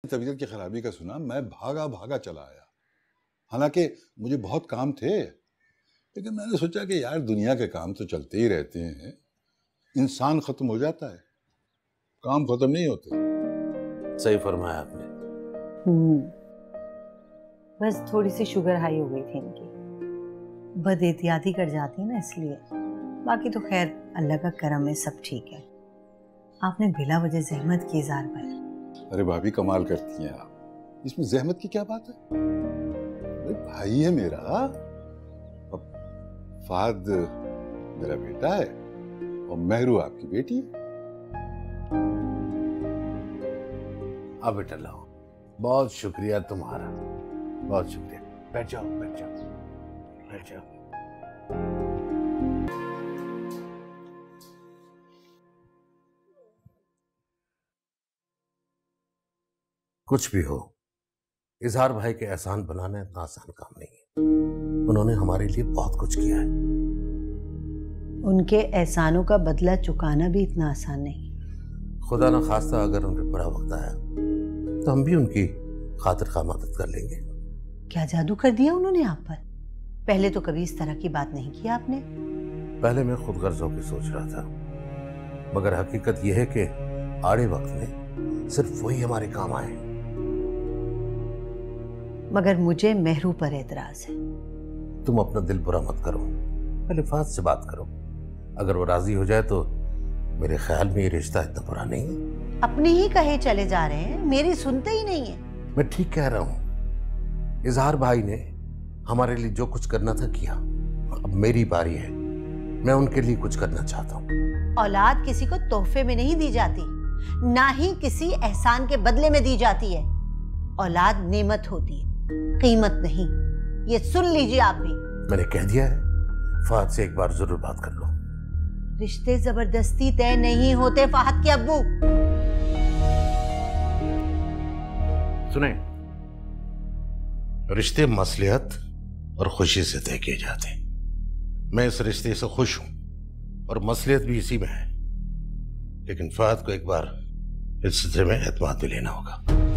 तबीयत की खराबी का सुना, मैं भागा भागा चला आया। हालांकि मुझे बहुत काम थे, लेकिन मैंने सोचा कि यार दुनिया के काम तो चलते ही रहते हैं, इंसान खत्म हो जाता है, काम खत्म नहीं होते। सही फरमाया आपने। बस थोड़ी सी शुगर हाई हो गई थी इनकी, बद एहतियाती कर जाती है ना, इसलिए। बाकी तो खैर अल्लाह का करम है, सब ठीक है। आपने बिला वजह जहमत की इज़हार भाई। अरे भाभी कमाल करती हैं आप, इसमें जहमत की क्या बात है? अरे भाई है मेरा, अब फाद मेरा बेटा है और मेहरू आपकी बेटी है। अब बेटा लाओ, बहुत शुक्रिया तुम्हारा, बहुत शुक्रिया। बैठ जाओ बैठ जाओ बैठ जाओ। कुछ भी हो, इजहार भाई के एहसान बनाना इतना आसान काम नहीं है। उन्होंने हमारे लिए बहुत कुछ किया है। उनके एहसानों का बदला चुकाना भी इतना आसान नहीं। खुदा न खास्ता अगर उनके बुरा वक्त आया तो हम भी उनकी खातिर खा मदद कर लेंगे। क्या जादू कर दिया उन्होंने आप पर? पहले तो कभी इस तरह की बात नहीं की आपने। पहले मैं खुद गर्जों की सोच रहा था, मगर हकीकत यह है कि आड़े वक्त में सिर्फ वही हमारे काम आए। मगर मुझे मेहरू पर एतराज है। तुम अपना दिल बुरा मत करो, पहले फाद से बात करो। अगर वो राजी हो जाए तो मेरे ख्याल में ये रिश्ता इतना बुरा नहीं है। अपने ही कहे चले जा रहे हैं, मेरी सुनते ही नहीं है। मैं ठीक कह रहा हूं। इजहार भाई ने हमारे लिए जो कुछ करना था किया, अब मेरी बारी है। मैं उनके लिए कुछ करना चाहता हूं। औलाद किसी को तोहफे में नहीं दी जाती, ना ही किसी एहसान के बदले में दी जाती है। औलाद नेमत होती है, कीमत नहीं। ये सुन लीजिए आप भी। मैंने कह दिया है, फाहद से एक बार जरूर बात कर लो। रिश्ते जबरदस्ती तय नहीं होते फाहद के अब्बू। सुने, रिश्ते मसलिहत और खुशी से तय किए जाते हैं। मैं इस रिश्ते से खुश हूं और मसलियत भी इसी में है, लेकिन फाहद को एक बार इस सिलसिले में एतमाद भी लेना होगा।